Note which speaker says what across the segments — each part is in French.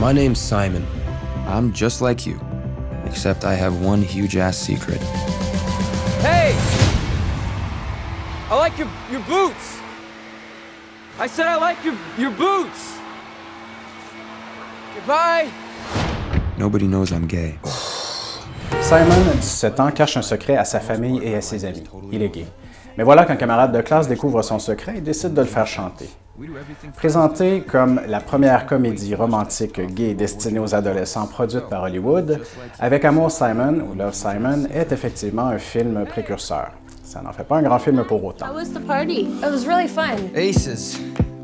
Speaker 1: My name's Simon. I'm just like you, except I have one huge-ass secret.
Speaker 2: Hey! I like your boots! I said I like your boots! Goodbye!
Speaker 1: Nobody knows I'm gay.
Speaker 3: Simon, 17 ans, cache un secret à sa famille et à ses amis. Il est gay. Mais voilà qu'un camarade de classe découvre son secret et décide de le faire chanter. Présentée comme la première comédie romantique gay destinée aux adolescents produite par Hollywood, Avec Amour Simon, ou Love Simon, est effectivement un film précurseur. Ça n'en fait pas un grand film pour autant.
Speaker 4: How was the party? It was really fun.
Speaker 1: Aces.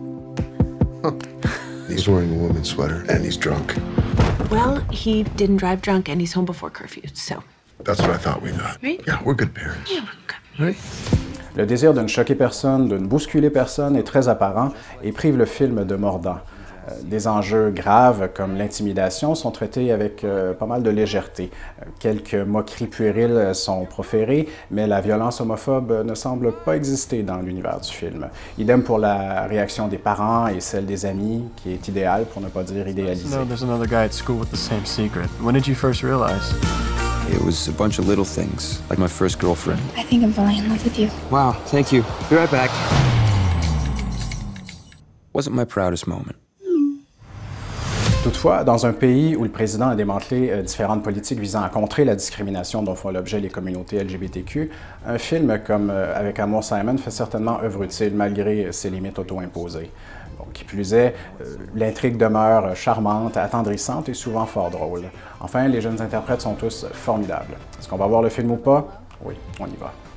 Speaker 5: He's wearing a woman's sweater and he's drunk.
Speaker 6: Well, he didn't drive drunk and he's home before curfew, so...
Speaker 5: That's what I thought we thought.
Speaker 6: Right?
Speaker 5: Yeah, we're good parents.
Speaker 6: Yeah, we're good.
Speaker 3: Le désir de ne choquer personne, de ne bousculer personne est très apparent et prive le film de mordant. Des enjeux graves comme l'intimidation sont traités avec pas mal de légèreté. Quelques moqueries puériles sont proférées, mais la violence homophobe ne semble pas exister dans l'univers du film. Idem pour la réaction des parents et celle des amis, qui est idéale pour ne pas dire idéalisée.
Speaker 7: No, there's another guy at school with the same secret. When did you first realize?
Speaker 1: It was a bunch of little things, like my first girlfriend.
Speaker 4: I think I'm falling in love with you.
Speaker 1: Wow, thank you. Be right back. Wasn't my proudest moment.
Speaker 3: Toutefois, dans un pays où le président a démantelé différentes politiques visant à contrer la discrimination dont font l'objet les communautés LGBTQ, un film comme Avec Amour Simon fait certainement œuvre utile malgré ses limites auto-imposées. Bon, qui plus est, l'intrigue demeure charmante, attendrissante et souvent fort drôle. Enfin, les jeunes interprètes sont tous formidables. Est-ce qu'on va voir le film ou pas? Oui, on y va.